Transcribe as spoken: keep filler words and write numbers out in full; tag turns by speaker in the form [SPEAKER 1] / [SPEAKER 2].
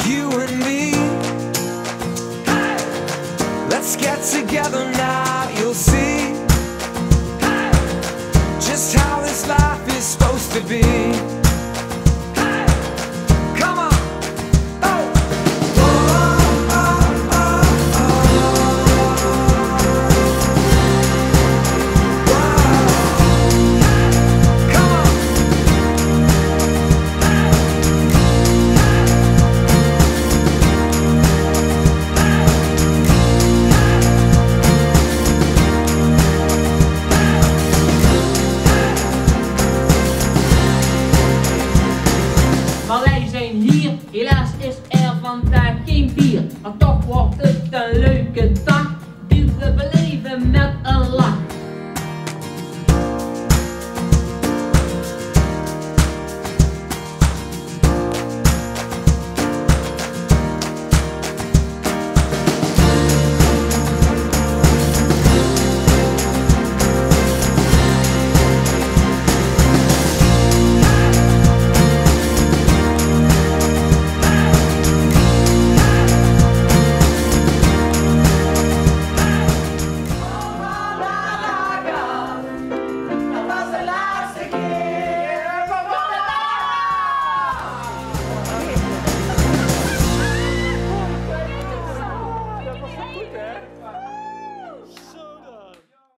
[SPEAKER 1] you and me. Hey! Let's get together now, you'll see hey! Just how this life is supposed to be.
[SPEAKER 2] Maar wij zijn hier, helaas is er vandaag geen bier. Maar toch wordt het een leuke dag.